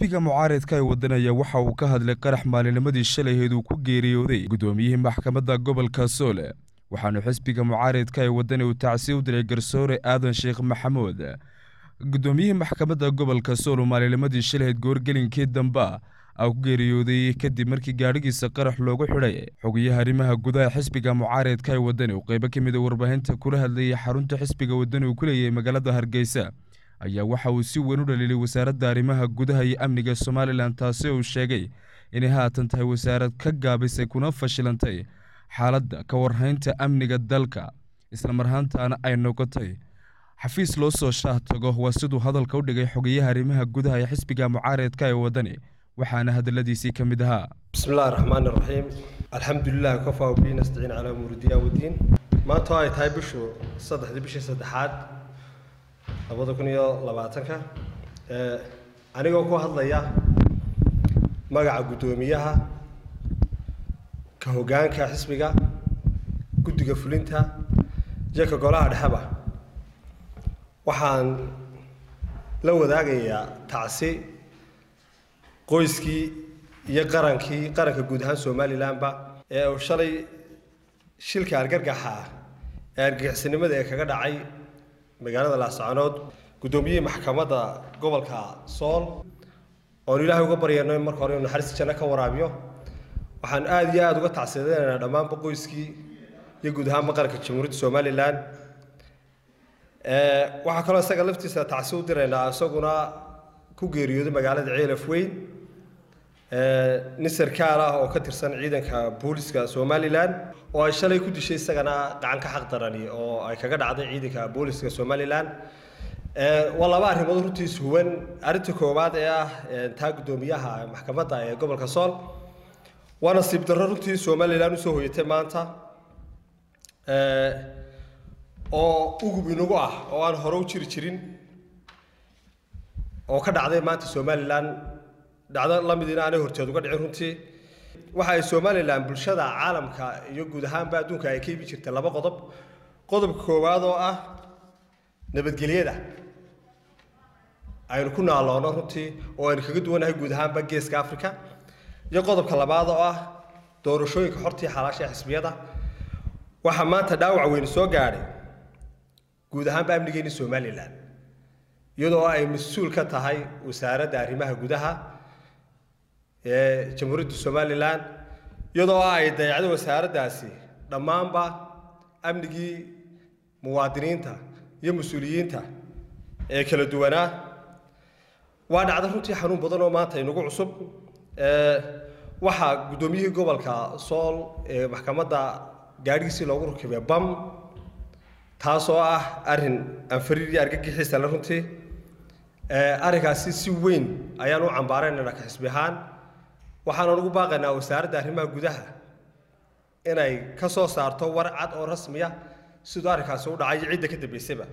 xisbiga mucaaradka ee wadanaya waxa uu ka hadlay qarax maalinimadii shalayheed uu ku geeriyooday gudoomiyihii maxkamadda gobolka Soole waxaanu xisbiga mucaaradka ee wadani uu tacsiin u diray garsoore aadan sheekh maxamuud gudoomiyihii maxkamadda gobolka Soole maalinimadii shalayheed goorgelinkii dambe ku geeriyooday kadib markii gaadhigiisa qarax loogu xidhay xogayaha arrimaha gudaha xisbiga mucaaradka ee wadani uu qayb ka mid ah warbaahinta kula hadlayay xarunta xisbiga wadani uu ku leeyahay magaalada Hargeysa ayaa waxa uu si weyn u dhaliilay wasaaradda arrimaha gudaha iyo amniga Somaliland taasi oo sheegay in haatan tahay wasaarad ka gaabisay kuna fashilantay xaaladda ka warhaynta amniga dalka isla marhaantaana ay noqotay xafiis loo soo shaah tago waa siduu hadalka u dhigay xogayaha arrimaha gudaha ee xisbiga mucaaradka ee wadani waxaana hadaladiisii ka mid ahaa bismillaahir rahmaanir rahiim alxamdulillaah kafa wa bihi nastaciin calaa umuuri diin wa diin maanta ay tahay bishii saddexaad 2020 anigoo ku hadlaya magaca gudoomiyaha ka hoggaanka xisbiga guddiga fulinta jeeka golaha dhexaba waxaan la wadaagayaa tacsi qoyskii iyo qaranka guud ahaan Somalilandba ee uu shalay shilka argagaxa ee argagixisnimada ee kaga dhacay magaalada Laascaanood gudoomiyihii maxkamadda gobolka Sool oo Ilaahay uga baryayno marka hore inuu naxariis janno ka waraabiyo waxaan aad iyo aad uga tacsiideynaa dhammaan qoyskii iyo guud ahaan qaranka Jamhuuriyadda Somaliland waxa kale isaga laftiisa tacsiid u direynaa isaguna ku geeriyooday magaalada Ceelaf Weyn nin sarkaal ah oo ka tirsan ciidanka booliska Somaliland oo ay shalay ku dishay isagana gacan ka xaq darani oo ay kaga dhacday ciidanka booliska Somaliland walaba arrimood runtiis huwan arinta koowaad ee ah taa gudoomiyaha maxkamadda ee gobolka Sool wana sib darro runtii Somaliland u soo hoyatay maanta oo ugu inagu ah oo aan hore u jirin oo ka dhacday maanta Somaliland dhacdo la mid ah horteed uga dhicin runtii waxa ay Somaliland bulshada caalamka iyo guud ahaan adduunka ay ka iibin jirtay laba qodob koowaad oo ah nabadgelyada aynu ku naaloono runtii oo aynu kaga duwanahay guud ahaan Geeska Afrika iyo qodobka labaad oo ah doorashooyinka xortii xalaasha xisbiyada waxa maanta dhaawac weyn soo gaaray guud ahaan amnigeena Somaliland iyadoo ay mas'uul ka tahay wasaaradda arrimaha gudaha Jamhuuriyadda Somaliland iyadoo ay dayacdo wasaaraddaasi dhammaanba amnigii muwaadiniinta iyo mas'uuliyiinta ee kala duwanaa waa dhacdo runtii xanuun badan oo maanta inagu cusub waxa gudoomiyihii gobolka Sool ee maxkamadda gaadhigiisii loogu rakibay bam taasoo ah arin anfariir argagixis la runtii arigaasi si weyn ayaan u cambaaraynaa ka xisbi ahaan waxaan ugu baaqaynaa wasaaradda arrimaha gudaha inay ka soo saarto war cad oo rasmi ah sidoo arkaas u dhacay ciidda ka dambeysayba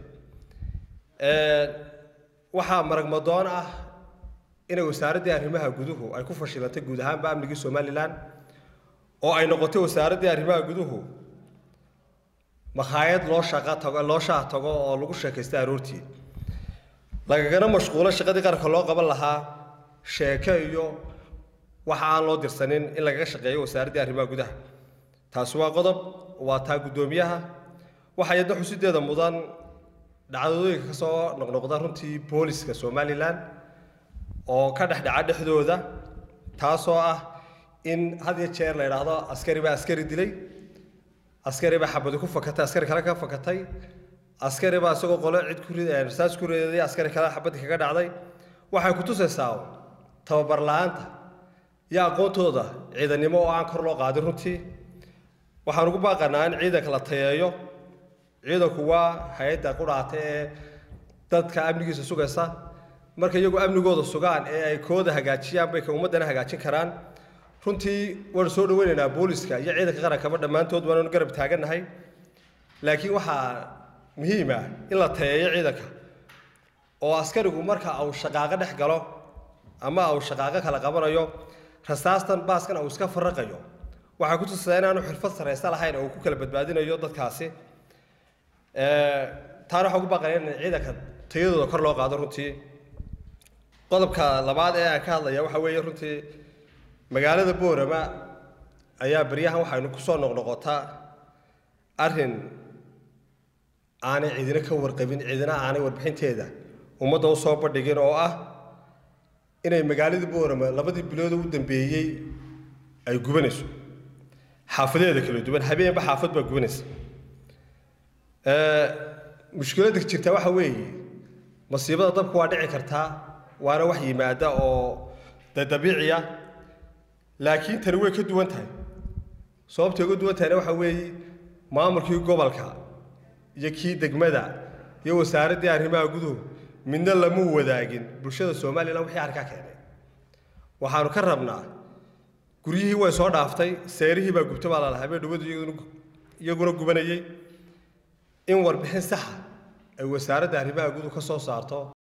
waxa maragmadoon ah in wasaaradda arrimaha guduhu ay ku fashilantay guud ahaan amniga Somaliland oo ay noqotay wasaaradda arrimaha guduhu maxaayad loo shaah tago oo lagu sheekaystay aroortii lagana mashquulo shaqadii qaranka loo qaban lahaa sheeko iyo waxa aan loo dirsanin in laga shaqeeyo wasaaradda arrimaha gudaha taas waa qodob waa taa gudoomiyaha waxa ay xusideeda mudan dhacdooyinka ka soo noqnoqda runtii booliska Somaliland oo ka dhexdooda taasoo ah in had iyo jeer la yiraahdo askari dilay askari xabad ku fakatay askari kale ka fakatay askari isagoo qolo cid ku riday rasaas ku riday askari kale xabad kaga dhacday waxay ku tusaysaa tababar la'aanta iyo aqoontooda ciidanimo oo aan kor loo qaadin runtii waxaan ugu baaqanaa in ciidanka la tayeeyo ciidanku waa hay'adda quraata ee dadka amnigiisa sugaysa marka iyagu amnigooda sugaan ee ay kooda hagaajiyaan bay ka ummadana hagaajin karaan runtii waan soo dhaweynaynaa booliska iyo ciidanka qaranka dhammaantood waan garab taaganahay laakiin waxa muhiim ah in la tayeeyo ciidanka oo askarigu marka uu shaqaaqa dhex galo ama uu shaqaaqa kala qabanayo rasaastan baaskan uu iska farqayo waxa ku tusaysaa inaanu xirfad sareysa lahayn oo ku kala badbaadinayo dadkaasi taana waxa ugu baaqayaa in ciidanka tayadooda kor loo qaado runtii qodobka labaad ee aan ka hadlaya waxa weeye runtii magaalada Boorama ayaa bariyahan waxaynu ku soo noqnoqotaa arrin aanay cidina ka warqabin cidina aanay warbixinteeda ummadda u soo bandhigin oo ah inay magaalada Boorama labadii bilood u dambeeyay ay gubanayso xaafadeeda kala duwan habeenba xaafad baa gubanaysa mushkiladda jirta waxa weeye masiibada dabku waa dhici kartaa waana wax yimaada oo dabiiciya laakiin tani way ka duwan tahay sababta ugu duwan tahay waxa weeye maamulkii gobolka iyo kii degmada iyo wasaaradda arrimaha guduhu midna lama wadaagin bulshada Soomaaliland wixii arka keenay waxaanu ka rabnaa guryihii way soo dhaaftay seerihii baa gubtay baa la habeen dhawada iyaguna gubanayay in warbixin sax ah ay wasaaradda arrimaha guduhu ka soo saarto